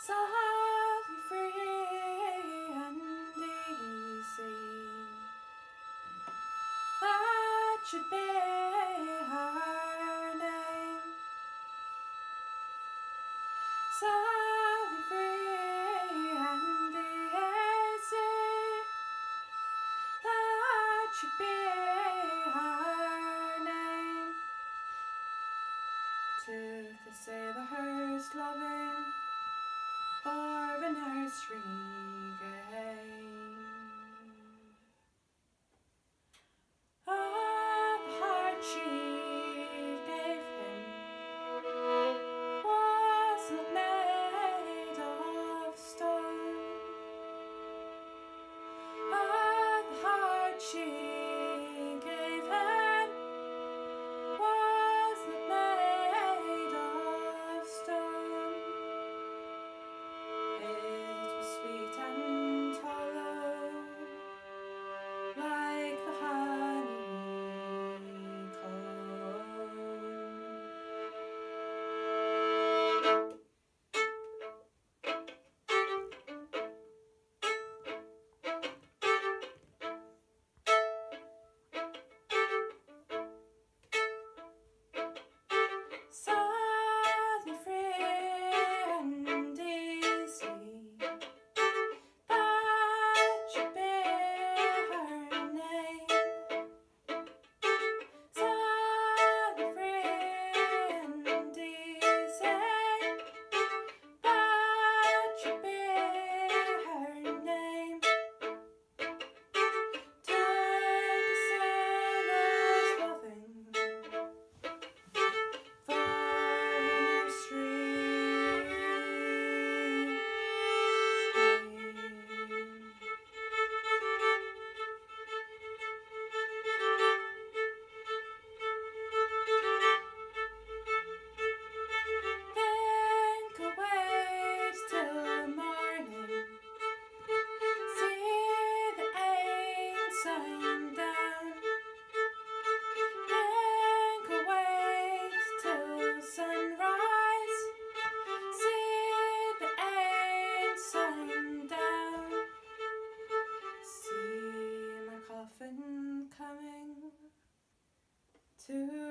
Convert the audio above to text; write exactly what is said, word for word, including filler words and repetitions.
softly, free and easy. That should be her name. Softly, free and easy. That should be her name. Took to say the hearse loving for the nursery game. Ah, the heart she gave him was not made of stone. Ah, the heart she gave him was not made of stone. It was sweet and hollow, like the softly, free and easy. That should be her name. Softly, free and easy. That should be her name. Took a sailor's loving for the nursery game. Think I'll wait till morning, see the ensign down. Think I'll wait till sunrise, see the ensign down. See my coffin coming to